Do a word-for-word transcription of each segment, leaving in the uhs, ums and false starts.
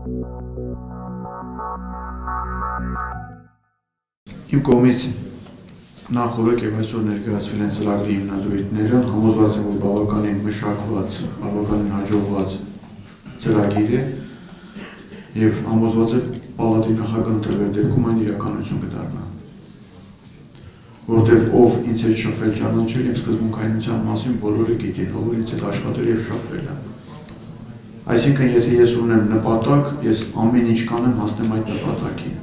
Իմ կողմից նախորդ եւ այսօր ներկայացվել են ծրագրի հիմնադրույթները, համոզված եմ, որ բավականին մշակված, բավականին հաջողված ծրագիր է եւ համոզված եմ պալատի նախագահ ընտրվելու դեպքում այն իրականություն կդառնա։ Որտեւ ով ինձ հետ շփվել ճանաչել իմ սկզբունքայնության մասին բոլորը գիտեն, ով ինձ հետ աշխատել եւ շփվել է։ Այսինքն, եթե ես ունեմ նպատակ, ես ամեն ինչ կանեմ հասնեմ այդ նպատակին։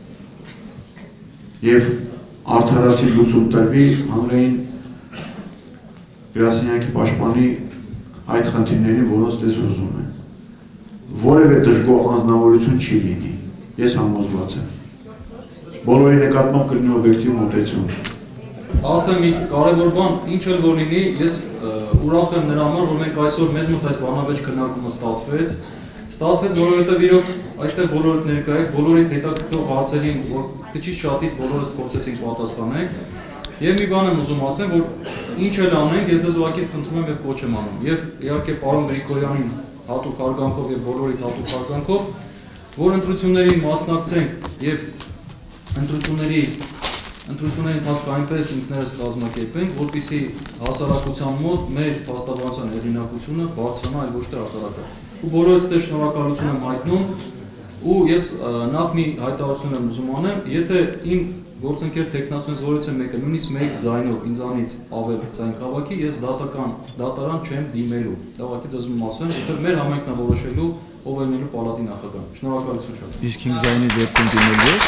Եվ արդարացի լուծում տրվի հանրային գրասենյակի պաշտպանի այդ խնդիրներին, որոնց դες ուզում է։ Որևէ դժգոհ անձնավորություն չի լինի, ես համոզված եմ։ Բոլորի նկատմամբ կլինի օբյեկտիվ մոտեցում։ Ասեմ մի կարևոր բան, ինչ էլ որ լինի, ես ուրախ եմ նրա համար, որ մենք այսօր մեզ մոտ այս բանավեճ քննարկումը ստացվեց։ Ստացվեց, որովհետև իրոք այստեղ բոլորդ ներկա եք, բոլորիդ հետաքրքրող հարցերին, որ քիչ շատից բոլորս փորձեցինք պատասխանել։ Եվ մի բան եմ ուզում ասեմ, որ ինչ էլ անենք, ես ձեզ ուղղակի խնդրում եմ եւ կոչ եմ անում։ Եվ իհարկե պարոն Գրիգորյանին հատուկ հարգանքով եւ բոլորիդ հատուկ հարգանքով, որ ընտրություններին մասնակցենք եւ ընտրությունների ընտրությունների ընթացքը այնպես ինքներս կազմակերպենք, որպեսզի հասարակության մոտ մեր փաստաբանության հեղինակությունը բարձրանա, այլ ոչ թե հակառակը։ Ու բոլորից դե շնորհակալություն եմ հայտնում, ու ես նախ մի հայտարարություն եմ ուզում անեմ, եթե իմ գործընկեր տեխնացուներից որից է մեկը նույնիսկ մեկ ձայնով ինձանից ավել ձայն քաղաքի, ես դատական դատարան չեմ դիմելու։ Դա ուղղակի ձեզ ուզում ասեմ, որտեղ մեր համայնքն է որոշելու ով է լինելու պալատի նախագահ։ Շնորհակալություն շատ։ Իսկ իմ ձայնի դեպքում դիմելու եք։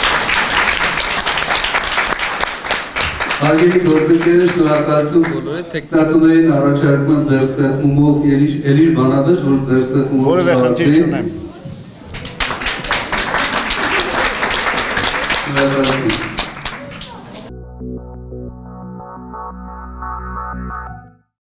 Հարգելի գործընկերներ, շնորհակալություն բոլորի տեխնացուներին առաջարկում եմ ձեր սեղմումով ելիշ բանավեճ, որ ձեր սեղմումով որևէ խնդիր չունեմ։ Շնորհակալություն։